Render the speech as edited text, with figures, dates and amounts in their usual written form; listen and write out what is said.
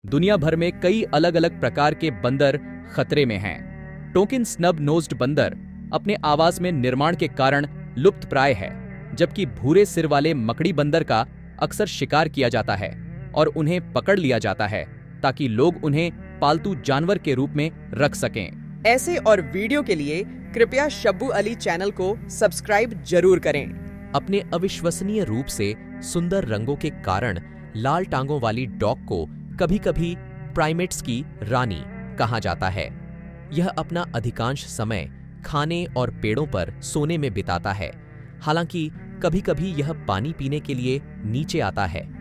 दुनिया भर में कई अलग अलग प्रकार के बंदर खतरे में हैं। टोकिन स्नब नोज्ड बंदर अपने आवाज में निर्माण के कारण लुप्तप्राय है, जबकि भूरे सिर वाले मकड़ी बंदर का अक्सर शिकार किया जाता है और उन्हें पकड़ लिया जाता है ताकि लोग उन्हें पालतू जानवर के रूप में रख सकें। ऐसे और वीडियो के लिए कृपया शब्बू अली चैनल को सब्सक्राइब जरूर करें। अपने अविश्वसनीय रूप से सुंदर रंगों के कारण लाल टांगों वाली डॉग को कभी-कभी प्राइमेट्स की रानी कहा जाता है। यह अपना अधिकांश समय खाने और पेड़ों पर सोने में बिताता है। हालांकि कभी-कभी यह पानी पीने के लिए नीचे आता है।